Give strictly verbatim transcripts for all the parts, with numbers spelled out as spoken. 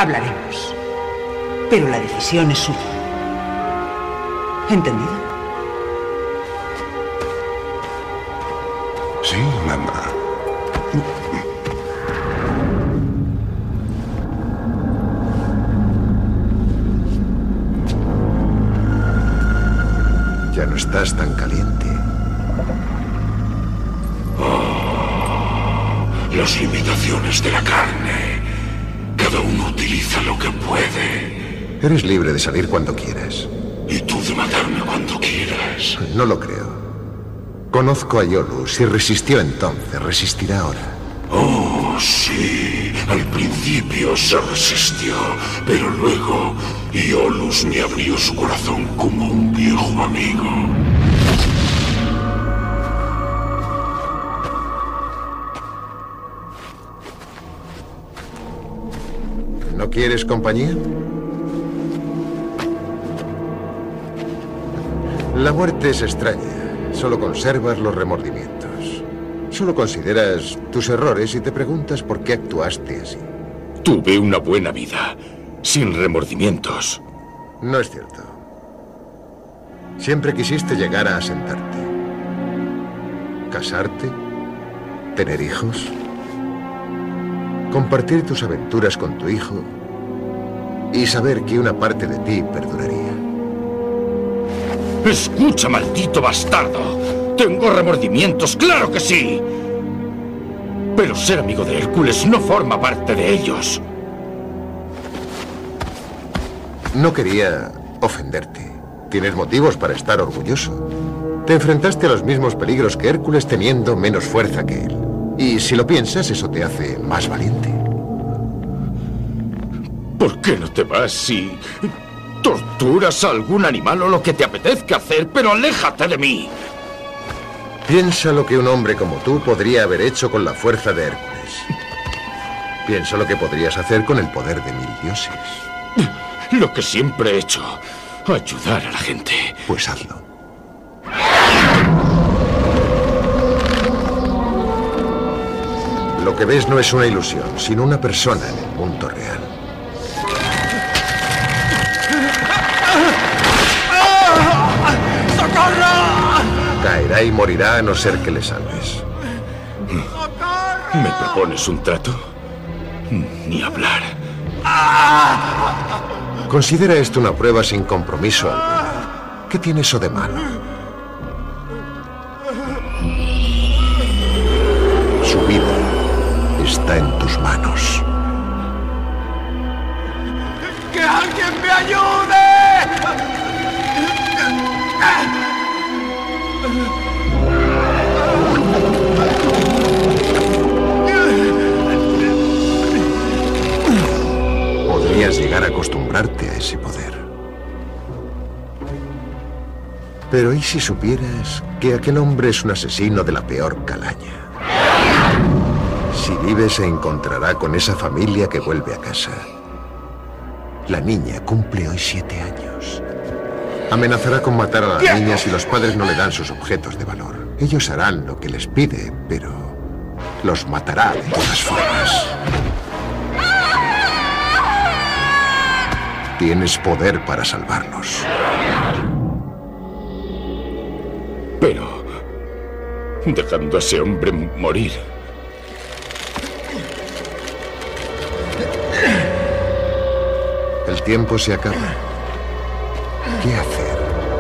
Hablaremos. Pero la decisión es suya. ¿Entendido? Sí, mamá. Ya no estás tan caliente. Oh, las limitaciones de la carne. Cada uno utiliza lo que puede. Eres libre de salir cuando quieras. Y tú de matarme cuando quieras. No lo creo. Conozco a Iolu. Si resistió entonces, resistirá ahora. Oh, sí. Al principio se resistió, pero luego Iolus me abrió su corazón como un viejo amigo. ¿No quieres compañía? La muerte es extraña. Solo conservas los remordimientos. Solo consideras tus errores y te preguntas por qué actuaste así. Tuve una buena vida, sin remordimientos. No es cierto. Siempre quisiste llegar a asentarte. Casarte, tener hijos, compartir tus aventuras con tu hijo y saber que una parte de ti perduraría. ¡Escucha, maldito bastardo! ¡Tengo remordimientos, claro que sí! Pero ser amigo de Hércules no forma parte de ellos. No quería ofenderte. Tienes motivos para estar orgulloso. Te enfrentaste a los mismos peligros que Hércules teniendo menos fuerza que él. Y si lo piensas, eso te hace más valiente. ¿Por qué no te vas si torturas a algún animal o lo que te apetezca hacer, pero aléjate de mí? Piensa lo que un hombre como tú podría haber hecho con la fuerza de Hércules. Piensa lo que podrías hacer con el poder de mil dioses. Lo que siempre he hecho, ayudar a la gente. Pues hazlo. Lo que ves no es una ilusión, sino una persona en el mundo real. Caerá y morirá a no ser que le salves. ¿Me propones un trato? Ni hablar. Considera esto una prueba sin compromiso alguno. ¿Qué tiene eso de malo? Su vida está en tus manos. ¡Que alguien me ayude! Podrías llegar a acostumbrarte a ese poder. Pero ¿y si supieras que aquel hombre es un asesino de la peor calaña? Si vive, se encontrará con esa familia que vuelve a casa. La niña cumple hoy siete años. Amenazará con matar a la niña si los padres no le dan sus objetos de valor. Ellos harán lo que les pide, pero los matará de todas formas. Tienes poder para salvarlos. Pero dejando a ese hombre morir. El tiempo se acaba. ¿Qué hacer?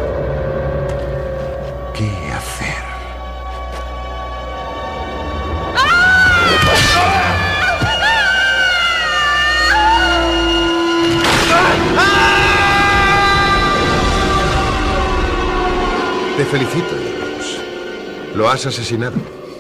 ¿Qué hacer? Te felicito, Iolus. Lo has asesinado.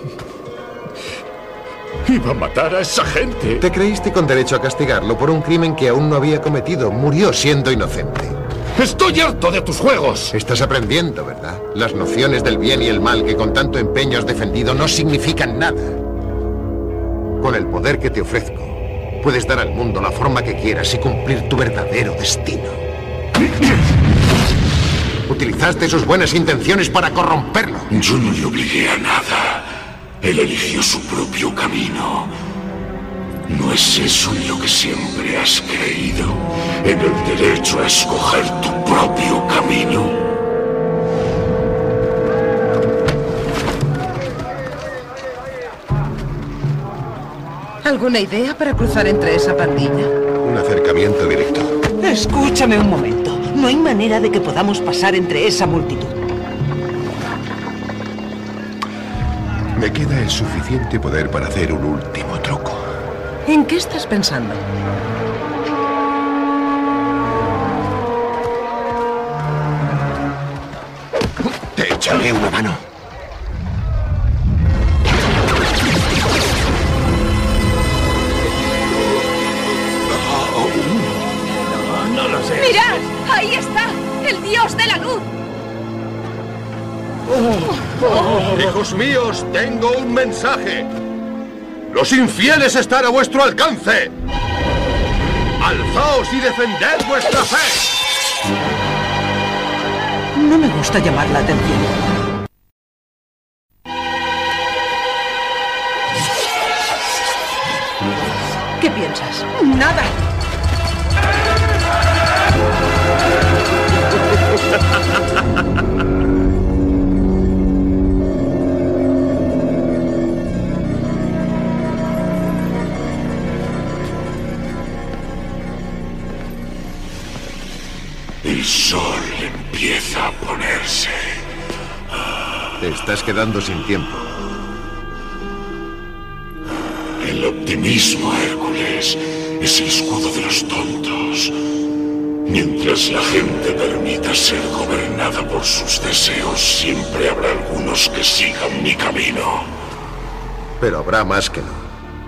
Iba a matar a esa gente. Te creíste con derecho a castigarlo por un crimen que aún no había cometido. Murió siendo inocente. ¡Estoy harto de tus juegos! Estás aprendiendo, ¿verdad? Las nociones del bien y el mal que con tanto empeño has defendido no significan nada. Con el poder que te ofrezco, puedes dar al mundo la forma que quieras y cumplir tu verdadero destino. Utilizaste sus buenas intenciones para corromperlo. Yo no le obligué a nada. Él eligió su propio camino. ¿No es eso en lo que siempre has creído? ¿En el derecho a escoger tu propio camino? ¿Alguna idea para cruzar entre esa pandilla? Un acercamiento directo. Escúchame un momento. No hay manera de que podamos pasar entre esa multitud. Me queda el suficiente poder para hacer un último truco. ¿En qué estás pensando? Te echaré una mano. ¡Mirad! ¡Ahí está! ¡El dios de la luz! Hijos míos, tengo un mensaje. Los infieles están a vuestro alcance. Alzaos y defended vuestra fe. No me gusta llamar la atención. ¿Qué piensas? Nada. El sol empieza a ponerse. Te estás quedando sin tiempo. El optimismo, Hércules, es el escudo de los tontos. Mientras la gente permita ser gobernada por sus deseos, siempre habrá algunos que sigan mi camino. Pero habrá más que no.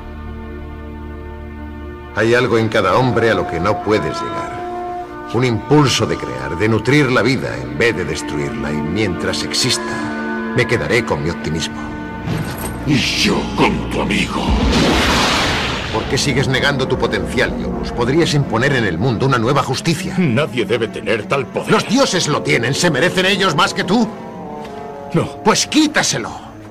Hay algo en cada hombre a lo que no puedes llegar. Un impulso de crear, de nutrir la vida en vez de destruirla. Y mientras exista, me quedaré con mi optimismo. Y yo con tu amigo. ¿Por qué sigues negando tu potencial, Iolus? Podrías imponer en el mundo una nueva justicia. Nadie debe tener tal poder. Los dioses lo tienen. ¿Se merecen ellos más que tú? No. Pues quítaselo.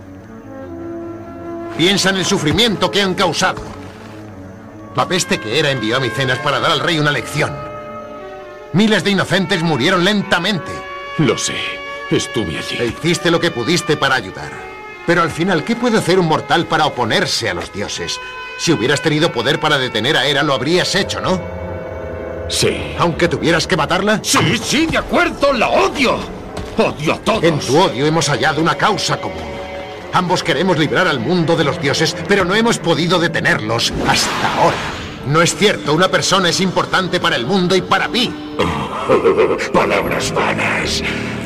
Piensa en el sufrimiento que han causado. La peste que era envió a Micenas para dar al rey una lección. Miles de inocentes murieron lentamente. Lo sé. Estuve allí. E hiciste lo que pudiste para ayudar. Pero al final, ¿qué puede hacer un mortal para oponerse a los dioses? Si hubieras tenido poder para detener a Hera, lo habrías hecho, ¿no? Sí. ¿Aunque tuvieras que matarla? Sí, sí, de acuerdo. La odio. Odio a todos. En tu odio hemos hallado una causa común. Ambos queremos librar al mundo de los dioses, pero no hemos podido detenerlos hasta ahora. No es cierto, una persona es importante para el mundo y para mí. Palabras vanas.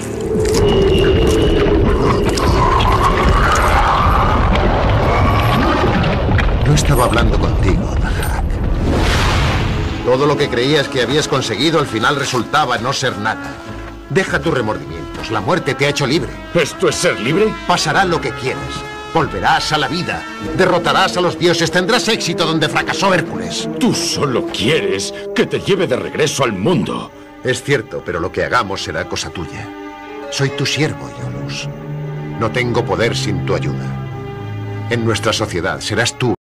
No estaba hablando contigo, Dahak. Todo lo que creías que habías conseguido al final resultaba no ser nada. Deja tus remordimientos, la muerte te ha hecho libre. ¿Esto es ser libre? Pasará lo que quieras. Volverás a la vida, derrotarás a los dioses, tendrás éxito donde fracasó Hércules. Tú solo quieres que te lleve de regreso al mundo. Es cierto, pero lo que hagamos será cosa tuya. Soy tu siervo, Iolus. No tengo poder sin tu ayuda. En nuestra sociedad serás tú